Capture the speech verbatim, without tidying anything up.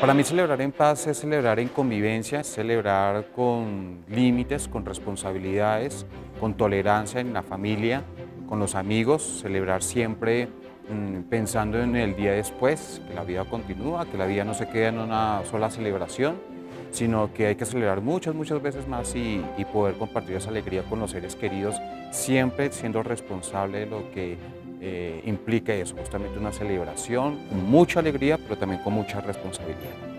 Para mí celebrar en paz es celebrar en convivencia, es celebrar con límites, con responsabilidades, con tolerancia en la familia, con los amigos, celebrar siempre mm, pensando en el día después, que la vida continúa, que la vida no se queda en una sola celebración, sino que hay que celebrar muchas, muchas veces más y, y poder compartir esa alegría con los seres queridos, siempre siendo responsable de lo que eh, implica eso, justamente una celebración con mucha alegría, pero también con mucha responsabilidad.